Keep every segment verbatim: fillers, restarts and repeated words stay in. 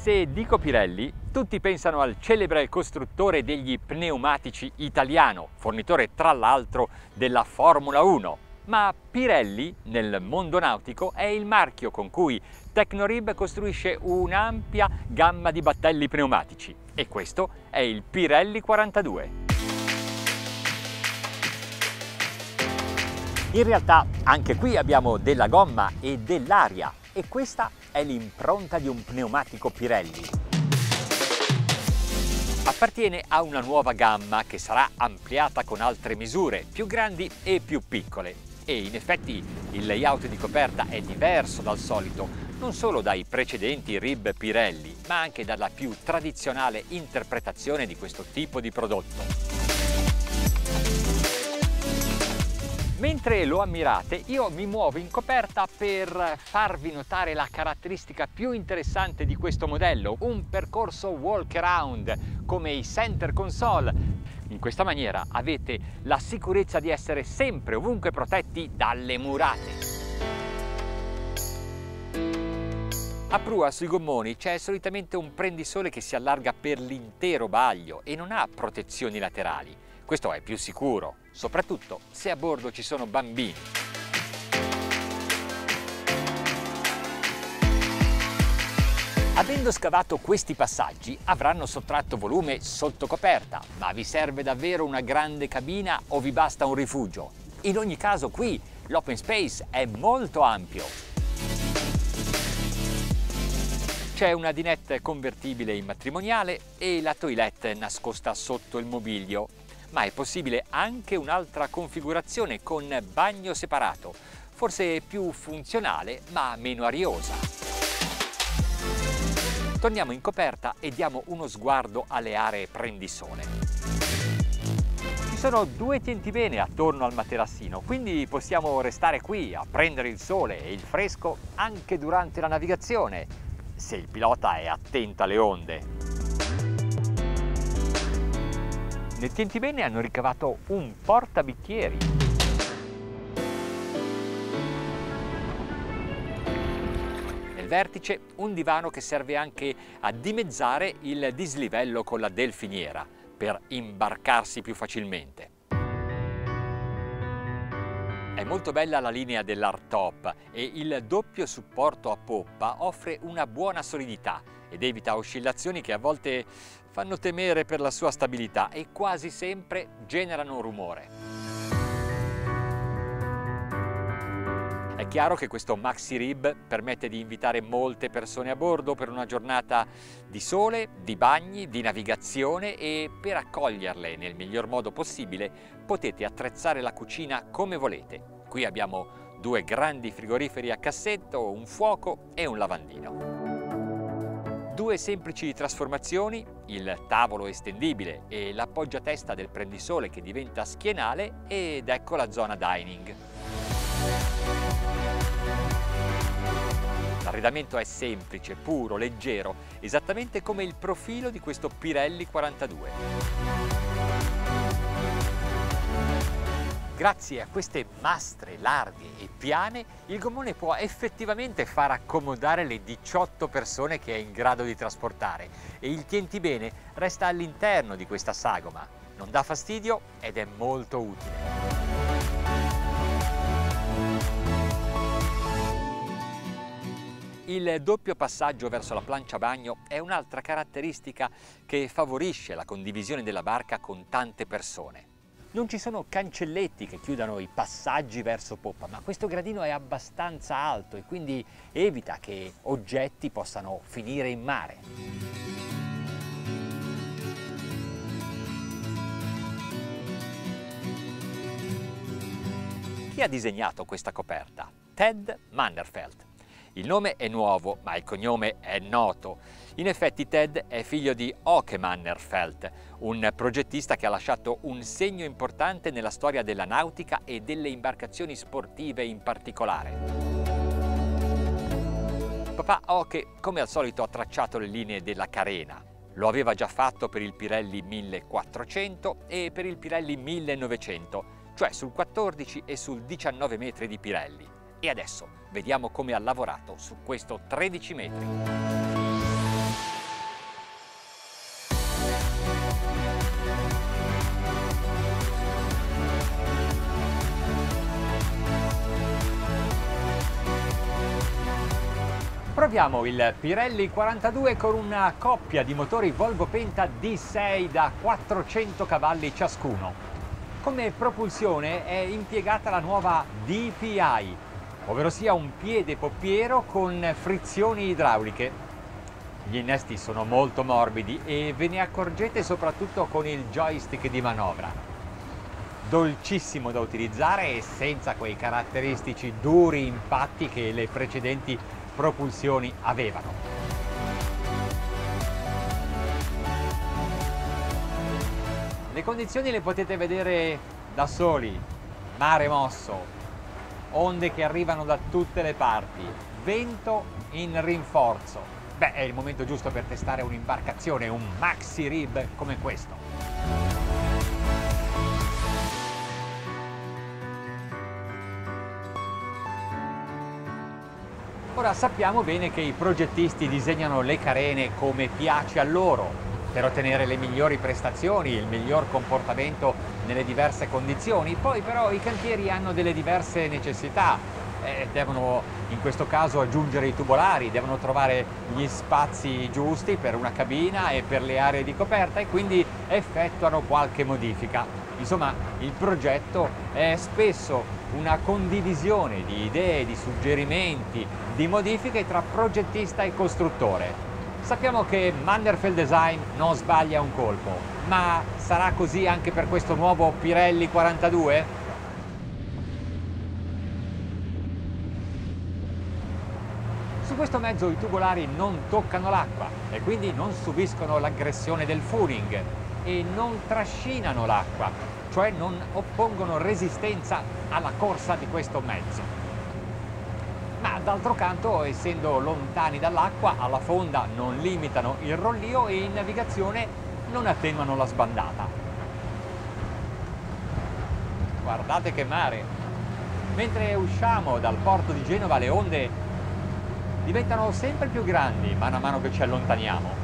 Se dico Pirelli, tutti pensano al celebre costruttore degli pneumatici italiano, fornitore tra l'altro della Formula uno. Ma Pirelli, nel mondo nautico, è il marchio con cui Tecnorib costruisce un'ampia gamma di battelli pneumatici. E questo è il Pirelli quarantadue. In realtà anche qui abbiamo della gomma e dell'aria, e questa è l'impronta di un pneumatico Pirelli. Appartiene a una nuova gamma che sarà ampliata con altre misure, più grandi e più piccole. E in effetti il layout di coperta è diverso dal solito, non solo dai precedenti rib Pirelli, ma anche dalla più tradizionale interpretazione di questo tipo di prodotto. Mentre lo ammirate, io mi muovo in coperta per farvi notare la caratteristica più interessante di questo modello, un percorso walk around come i center console. In questa maniera avete la sicurezza di essere sempre ovunque protetti dalle murate. A prua sui gommoni c'è solitamente un prendisole che si allarga per l'intero baglio e non ha protezioni laterali. Questo è più sicuro, soprattutto se a bordo ci sono bambini. Avendo scavato questi passaggi avranno sottratto volume sotto coperta, ma vi serve davvero una grande cabina o vi basta un rifugio? In ogni caso qui l'open space è molto ampio. C'è una dinette convertibile in matrimoniale e la toilette nascosta sotto il mobilio. Ma è possibile anche un'altra configurazione con bagno separato, forse più funzionale ma meno ariosa. Torniamo in coperta e diamo uno sguardo alle aree prendisole. Ci sono due tientibene attorno al materassino, quindi possiamo restare qui a prendere il sole e il fresco anche durante la navigazione, se il pilota è attento alle onde. Nel tientibene hanno ricavato un portabicchieri. Nel vertice un divano che serve anche a dimezzare il dislivello con la delfiniera per imbarcarsi più facilmente. È molto bella la linea dell'hardtop e il doppio supporto a poppa offre una buona solidità ed evita oscillazioni che a volte fanno temere per la sua stabilità e quasi sempre generano rumore. È chiaro che questo maxi rib permette di invitare molte persone a bordo per una giornata di sole, di bagni, di navigazione e per accoglierle nel miglior modo possibile potete attrezzare la cucina come volete. Qui abbiamo due grandi frigoriferi a cassetto, un fuoco e un lavandino. Due semplici trasformazioni, il tavolo estendibile e l'appoggiatesta del prendisole che diventa schienale ed ecco la zona dining. L'arredamento è semplice, puro, leggero, esattamente come il profilo di questo Pirelli quarantadue. Grazie a queste mastre larghe e piane, il gommone può effettivamente far accomodare le diciotto persone che è in grado di trasportare e il tientibene resta all'interno di questa sagoma. Non dà fastidio ed è molto utile. Il doppio passaggio verso la plancia bagno è un'altra caratteristica che favorisce la condivisione della barca con tante persone. Non ci sono cancelletti che chiudano i passaggi verso poppa, ma questo gradino è abbastanza alto e quindi evita che oggetti possano finire in mare. Chi ha disegnato questa coperta? Ted Mannerfeld. Il nome è nuovo, ma il cognome è noto. In effetti Ted è figlio di Åke Mannerfeld, un progettista che ha lasciato un segno importante nella storia della nautica e delle imbarcazioni sportive in particolare. Papà Åke, come al solito, ha tracciato le linee della carena. Lo aveva già fatto per il Pirelli millequattrocento e per il Pirelli millenovecento, cioè sul quattordici e sul diciannove metri di Pirelli. E adesso vediamo come ha lavorato su questo tredici metri. Proviamo il Pirelli quarantadue con una coppia di motori Volvo Penta D sei da quattrocento cavalli ciascuno. Come propulsione è impiegata la nuova D P I, ovvero sia un piede poppiero con frizioni idrauliche. Gli innesti sono molto morbidi e ve ne accorgete soprattutto con il joystick di manovra. Dolcissimo da utilizzare e senza quei caratteristici duri impatti che le precedenti propulsioni avevano. Le condizioni le potete vedere da soli: mare mosso, onde che arrivano da tutte le parti, vento in rinforzo. Beh, è il momento giusto per testare un'imbarcazione, un maxi rib come questo. Ora sappiamo bene che i progettisti disegnano le carene come piace a loro, per ottenere le migliori prestazioni, il miglior comportamento nelle diverse condizioni. Poi però i cantieri hanno delle diverse necessità, eh, devono in questo caso aggiungere i tubolari, devono trovare gli spazi giusti per una cabina e per le aree di coperta e quindi effettuano qualche modifica. Insomma, il progetto è spesso una condivisione di idee, di suggerimenti, di modifiche tra progettista e costruttore. Sappiamo che Manderfeld Design non sbaglia un colpo, ma sarà così anche per questo nuovo Pirelli quarantadue? Su questo mezzo i tubolari non toccano l'acqua e quindi non subiscono l'aggressione del fooling e non trascinano l'acqua, cioè non oppongono resistenza alla corsa di questo mezzo. Ma d'altro canto, essendo lontani dall'acqua, alla fonda non limitano il rollio e in navigazione non attenuano la sbandata. Guardate che mare! Mentre usciamo dal porto di Genova le onde diventano sempre più grandi mano a mano che ci allontaniamo.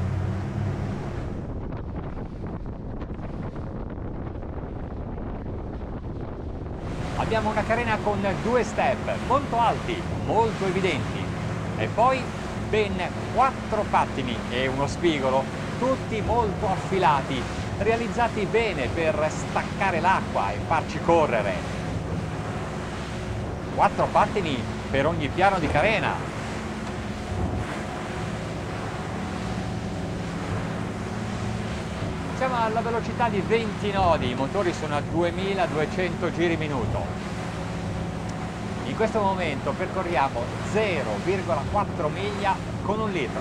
Abbiamo una carena con due step molto alti, molto evidenti e poi ben quattro pattini e uno spigolo, tutti molto affilati, realizzati bene per staccare l'acqua e farci correre. Quattro pattini per ogni piano di carena. Siamo alla velocità di venti nodi, i motori sono a duemiladuecento giri minuto. In questo momento percorriamo zero virgola quattro miglia con un litro.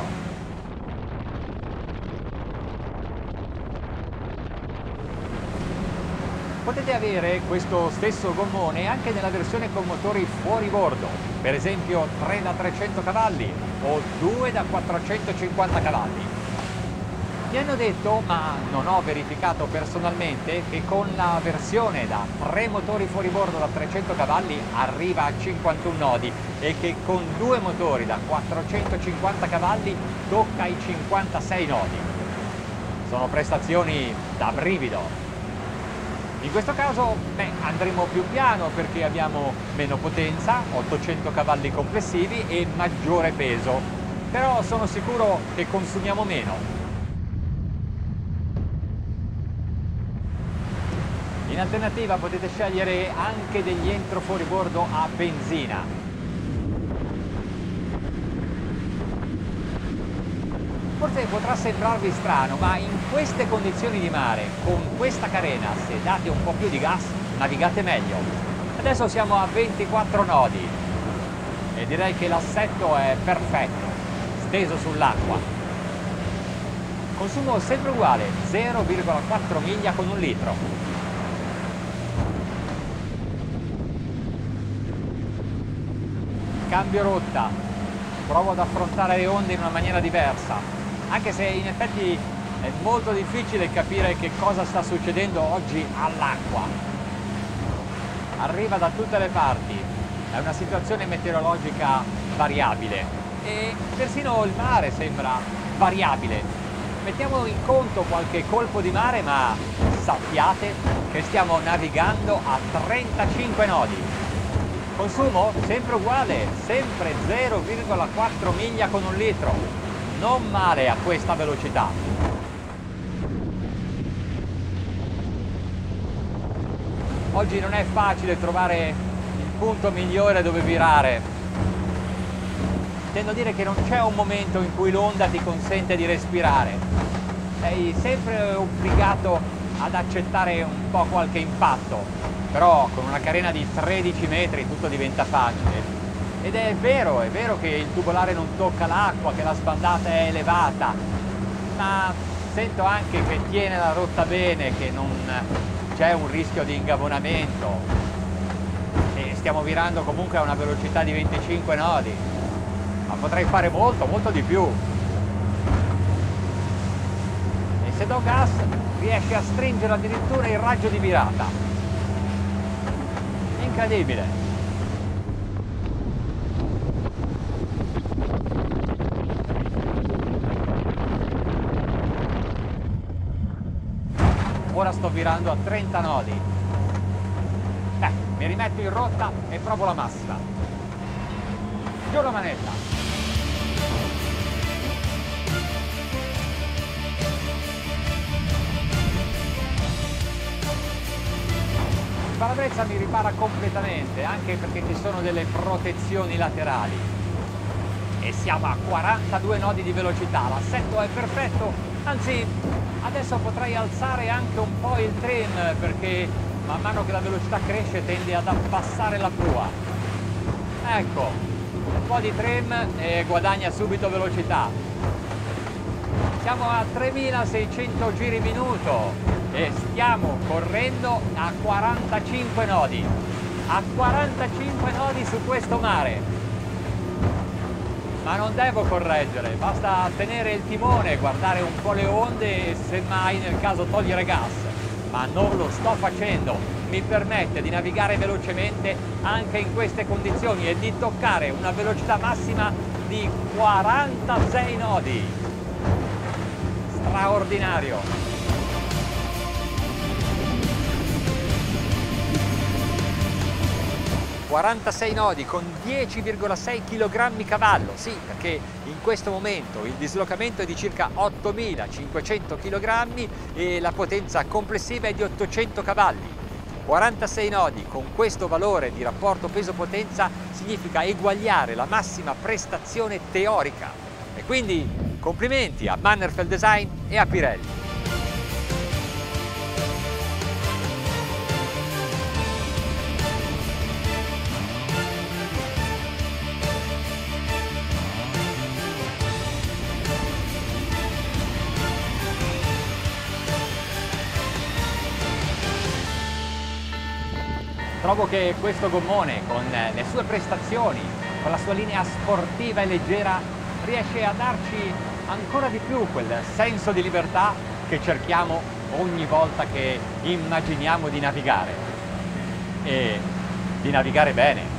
Potete avere questo stesso gommone anche nella versione con motori fuori bordo, per esempio tre da trecento cavalli o due da quattrocentocinquanta cavalli. Mi hanno detto, ma non ho verificato personalmente, che con la versione da tre motori fuoribordo da trecento cavalli arriva a cinquantuno nodi e che con due motori da quattrocentocinquanta cavalli tocca i cinquantasei nodi. Sono prestazioni da brivido. In questo caso beh, andremo più piano perché abbiamo meno potenza, ottocento cavalli complessivi e maggiore peso, però sono sicuro che consumiamo meno. In alternativa potete scegliere anche degli entro fuoribordo a benzina. Forse potrà sembrarvi strano, ma in queste condizioni di mare, con questa carena, se date un po' più di gas, navigate meglio. Adesso siamo a ventiquattro nodi e direi che l'assetto è perfetto, steso sull'acqua. Consumo sempre uguale, zero virgola quattro miglia con un litro. Cambio rotta, provo ad affrontare le onde in una maniera diversa, anche se in effetti è molto difficile capire che cosa sta succedendo oggi all'acqua. Arriva da tutte le parti, è una situazione meteorologica variabile e persino il mare sembra variabile. Mettiamo in conto qualche colpo di mare, ma sappiate che stiamo navigando a trentacinque nodi. Consumo sempre uguale, sempre zero virgola quattro miglia con un litro. Non male a questa velocità. Oggi non è facile trovare il punto migliore dove virare. Intendo a dire che non c'è un momento in cui l'onda ti consente di respirare. Sei sempre obbligato ad accettare un po' qualche impatto, però con una carena di tredici metri tutto diventa facile. Ed è vero, è vero che il tubolare non tocca l'acqua, che la sbandata è elevata, ma sento anche che tiene la rotta bene, che non c'è un rischio di ingabonamento e stiamo virando comunque a una velocità di venticinque nodi, ma potrei fare molto, molto di più. E se do gas riesce a stringere addirittura il raggio di virata. Incredibile. Ora sto virando a trenta nodi. Beh, mi rimetto in rotta e provo la massima. Giù la manetta. Il parabrezza mi ripara completamente, anche perché ci sono delle protezioni laterali. E siamo a quarantadue nodi di velocità, l'assetto è perfetto, anzi adesso potrei alzare anche un po' il trim perché man mano che la velocità cresce tende ad abbassare la prua. Ecco, un po' di trim e guadagna subito velocità. Siamo a tremilaseicento giri minuto e stiamo correndo a quarantacinque nodi. A quarantacinque nodi su questo mare. Ma non devo correggere, basta tenere il timone, guardare un po' le onde e semmai nel caso togliere gas. Ma non lo sto facendo, mi permette di navigare velocemente anche in queste condizioni e di toccare una velocità massima di quarantasei nodi. Straordinario! quarantasei nodi con dieci virgola sei chilogrammi cavallo, sì, perché in questo momento il dislocamento è di circa ottomilacinquecento chilogrammi e la potenza complessiva è di ottocento cavalli. quarantasei nodi con questo valore di rapporto peso-potenza significa eguagliare la massima prestazione teorica. E quindi complimenti a Mannerfeld Design e a Pirelli. Trovo che questo gommone, con le sue prestazioni, con la sua linea sportiva e leggera, riesce a darci ancora di più quel senso di libertà che cerchiamo ogni volta che immaginiamo di navigare. E di navigare bene.